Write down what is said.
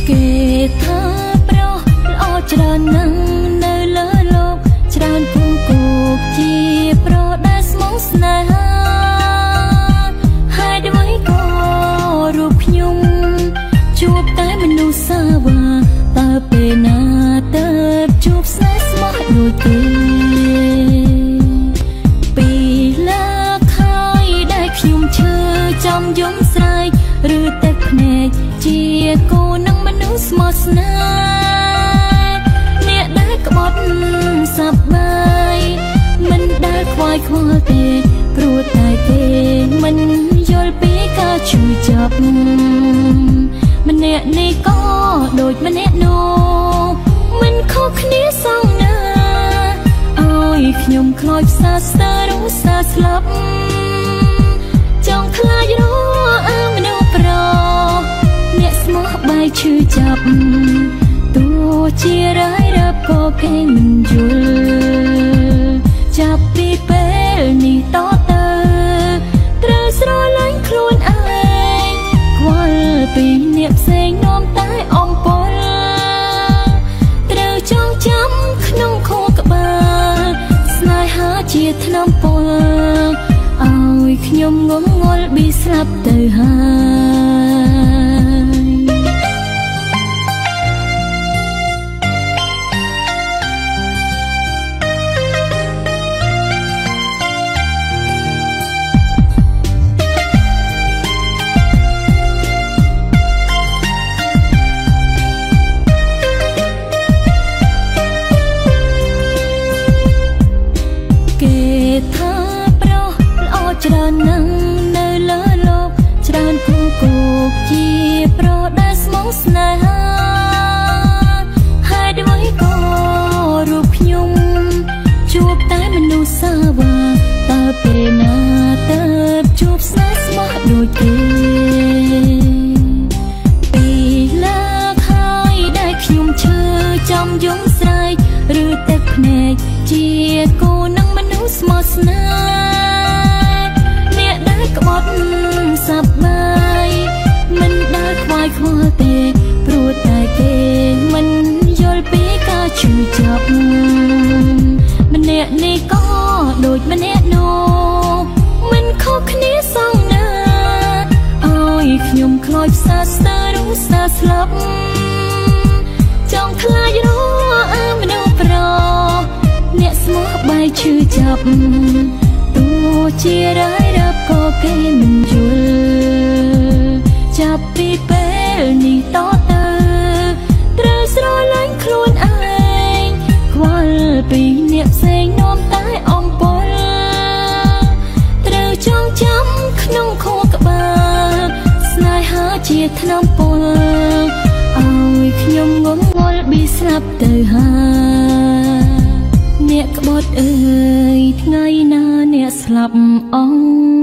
គេថាប្រុសល្អច្រើនណាស់នៅលើលោកច្រើនគង់គោកជាប្រុសដែលស្មោះស្នេហាហើយអ្វីក៏រូបខ្ញុំជួបតែមនុស្សសាវ៉ាតើពេលណាទៅជួបស្នេហ៍ស្មោះដូចគេពីលើកហើយដែលខ្ញុំឈឺចំយំស្រែកឬតែភ្នែកជាគូនឹងមនុស្សស្មោះស្នេហ៍អ្នកដែលក្បត់សប្បាយមិនដែលខ្វាយខ្វល់ទេព្រោះតែគេមិនយល់ពីការឈឺចាប់ម្នាក់នេះក៏ដូចម្នាក់នោះមិនខុសគ្នាសងណាឲ្យខ្ញុំខ្លោចផ្សាស្ទើរឧស្សាហ៍ស្លាប់ចង់ខ្លាចរអើមនុស្សប្រុសអ្នកស្មោះបែកឈឺចាប់ទោះជារាយរាប់ក៏គេមិនយល់ចាប់ពីពេលនេះតទៅត្រូវស្រឡាញ់ខ្លួនឯងខ្វល់ពីអ្នកផ្សេងនាំតែអំពលត្រូវចងចាំក្នុងខួរក្បាលស្នេហាជាថ្នាំពលឲ្យខ្ញុំងងល់ប៊ីស្លាប់ទៅហើយគេថាប្រុសល្អច្រើនណាស់នៅលើលោកច្រើនគង់គោកជាប្រុសដែលស្មោះស្នេហាហើយអ្វីក៏រូបខ្ញុំជួបតែមនុស្សសាវ៉ាតើពេលណាទៅជួបស្នេហ៍ស្មោះដូចគេពីលើកហើយដែលខ្ញុំឈឺចំយំស្រែកឬតែភ្នែកជាគូនឹងមនុស្សស្មោះស្នេហ៍អ្នកដែលក្បត់សប្បាយមិនដែលខ្វាយខ្វល់ទេព្រោះតែគេមិនយល់ពីការឈឺចាប់ម្នាក់នេះក៏ដូចម្នាក់នោះមិនខុសគ្នាសងណាឲ្យខ្ញុំខ្លោចផ្សាស្ទើរឧស្សាហ៍ស្លាប់ចង់ខ្លាចរអើមនុស្សប្រុសអ្នកស្មោះបែកឈឺចាប់ទោះជារាយរាប់ក៏គេមិនយល់ចាប់ពីពេលនេះតទៅត្រូវស្រឡាញ់ខ្លួនឯងខ្វល់ពីអ្នកផ្សេងនាំតែអំពលត្រូវចងចាំក្នុងខួរក្បាលស្នេហាជាថ្នាំពលឲ្យខ្ញុំងងល់ប៊ីស្លាប់ទៅហើយអ្នកក្បត់អើយថ្ងៃណាអ្នកស្លាប់អស់